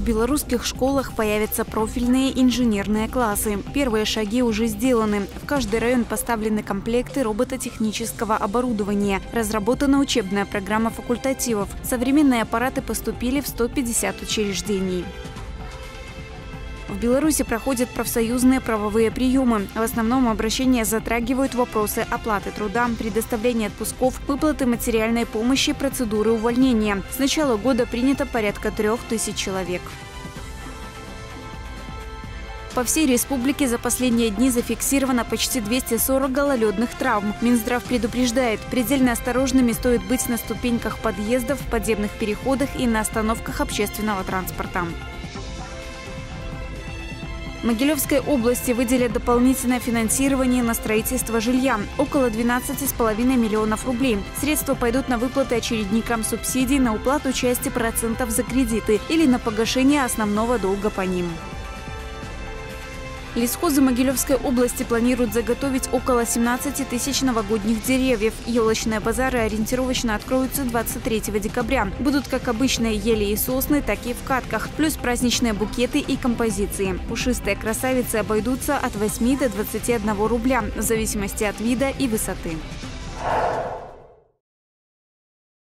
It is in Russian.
В белорусских школах появятся профильные инженерные классы. Первые шаги уже сделаны. В каждый район поставлены комплекты робототехнического оборудования. Разработана учебная программа факультативов. Современные аппараты поступили в 150 учреждений. В Беларуси проходят профсоюзные правовые приемы. В основном обращения затрагивают вопросы оплаты труда, предоставления отпусков, выплаты материальной помощи, процедуры увольнения. С начала года принято порядка 3000 человек. По всей республике за последние дни зафиксировано почти 240 гололедных травм. Минздрав предупреждает, предельно осторожными стоит быть на ступеньках подъездов, в подземных переходах и на остановках общественного транспорта. Могилевской области выделят дополнительное финансирование на строительство жилья – около 12,5 миллионов рублей. Средства пойдут на выплаты очередникам субсидий, на уплату части процентов за кредиты или на погашение основного долга по ним. Лесхозы Могилевской области планируют заготовить около 17 тысяч новогодних деревьев. Елочные базары ориентировочно откроются 23 декабря. Будут как обычные ели и сосны, так и в катках. Плюс праздничные букеты и композиции. Пушистые красавицы обойдутся от 8 до 21 рубля, в зависимости от вида и высоты.